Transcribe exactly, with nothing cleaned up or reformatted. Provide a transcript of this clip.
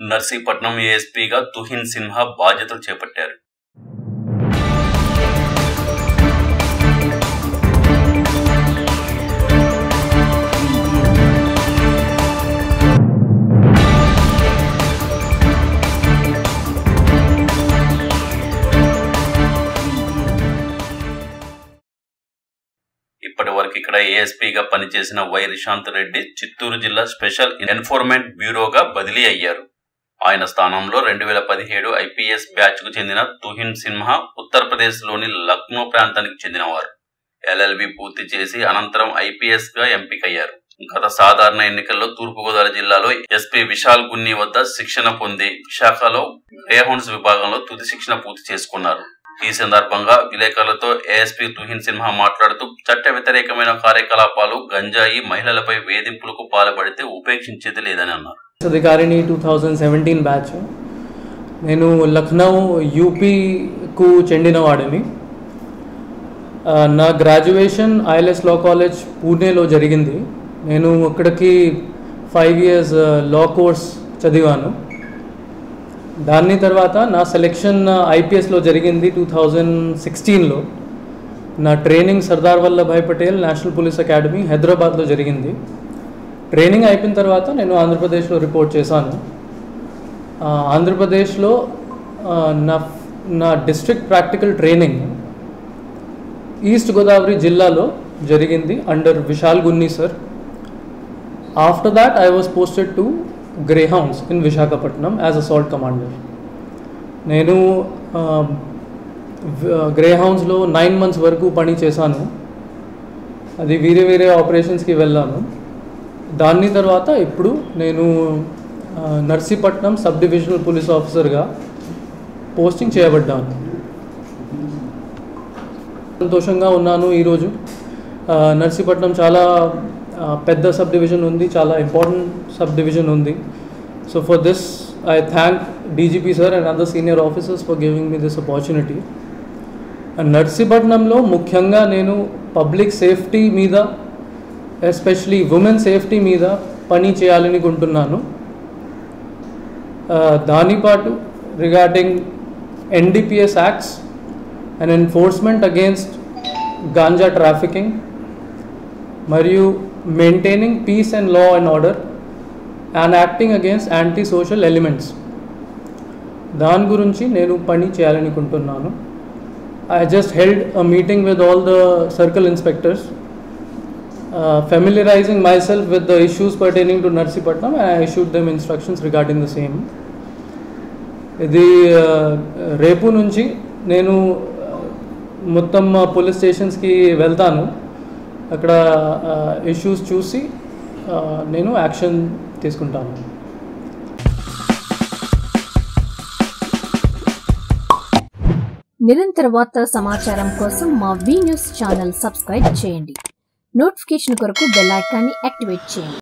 నర్సీపట్నం ఏఎస్పీగా తుహిన్ సిన్హా బాధ్యతలు చేపట్టారు. ఇప్పటి వరకు ఇక్కడ ఏఎస్పీగా పనిచేసిన వై రిషాంత్ రెడ్డి చిత్తూరు జిల్లా స్పెషల్ ఎన్ఫోర్స్మెంట్ బ్యూరోగా బదిలీ అయ్యారు. ఆయన స్థానంలో రెండు వేల పదిహేడు ఐపీఎస్ బ్యాచ్ కు చెందిన తుహిన్ సిన్హా ఉత్తరప్రదేశ్ లోని లక్నో ప్రాంతానికి చెందినవారు. ఎల్ఎల్బి పూర్తి చేసి అనంతరం ఐపీఎస్ గా ఎంపికయ్యారు. గత సాధారణ ఎన్నికల్లో తూర్పుగోదావరి జిల్లాలో ఎస్పీ విశాల్ గున్ని వద్ద శిక్షణ పొంది విశాఖలో గ్రేహౌండ్స్ విభాగంలో తుది శిక్షణ పూర్తి చేసుకున్నారు. ఈ సందర్భంగా విలేకరులతో ఏఎస్పీ తుహిన్ సిన్హా మాట్లాడుతూ చట్ట వ్యతిరేకమైన కార్యకలాపాలు, గంజాయి, మహిళలపై వేధింపులకు పాల్పడితే ఉపేక్షించేది లేదని అన్నారు. అధికారిని టూ థౌజండ్ సెవెంటీన్ బ్యాచ్. నేను లక్నో యూపీకు చెందినవాడిని. నా గ్రాడ్యుయేషన్ ఐఎల్ఎస్ లా కాలేజ్ పూణేలో జరిగింది. నేను అక్కడికి ఫైవ్ ఇయర్స్ లా కోర్స్ చదివాను. దాని తర్వాత నా సెలెక్షన్ ఐపీఎస్లో జరిగింది టూ థౌజండ్ సిక్స్టీన్లో. నా training Sardar Vallabhbhai Patel national police academy హైదరాబాద్లో జరిగింది. ట్రైనింగ్ అయిపోయిన తర్వాత నేను ఆంధ్రప్రదేశ్లో రిపోర్ట్ చేశాను. ఆంధ్రప్రదేశ్లో నా నా district practical training East Godavari జిల్లాలో జరిగింది under Vishal Gunni sir. After that I was posted to Greyhounds in Visakhapatnam as assault commander. నేను గ్రేహౌండ్స్లో నైన్ మంత్స్ వరకు పని చేశాను. అది వేరే వేరే ఆపరేషన్స్కి వెళ్ళాను. దాని తర్వాత ఇప్పుడు నేను నర్సీపట్నం సబ్ డివిజనల్ పోలీస్ ఆఫీసర్గా పోస్టింగ్ చేయబడ్డాను. సంతోషంగా ఉన్నాను. ఈరోజు నర్సీపట్నం చాలా పెద్ద సబ్ డివిజన్ ఉంది, చాలా ఇంపార్టెంట్ సబ్ డివిజన్ ఉంది. So for this I thank DGP sir and other senior officers for giving me this opportunity. నర్సీపట్నంలో ముఖ్యంగా నేను పబ్లిక్ సేఫ్టీ మీద, ఎస్పెషలీ ఉమెన్ సేఫ్టీ మీద పని చేయాలనుకుంటున్నాను. దానిపాటు regarding NDPS acts and enforcement against ganja trafficking మరియు maintaining peace and law and order and acting against anti social elements, దాని గురించి నేను పని చేయాలనుకుంటున్నాను. I just held a meeting with all the circle inspectors, Uh, familiarizing myself with the issues pertaining to Narsipatnam, and I issued them instructions regarding the same. ఇది రేపు నుంచి నేను మొత్తం పోలీస్ స్టేషన్స్కి వెళ్తాను. అక్కడ ఇష్యూస్ చూసి నేను యాక్షన్ తీసుకుంటాను. నిరంతర వార్తా సమాచారం కోసం మా వి న్యూస్ ఛానల్ సబ్స్క్రైబ్ చేయండి. నోటిఫికేషన్ కొరకు బెల్ ఐకాన్ని యాక్టివేట్ చేయండి.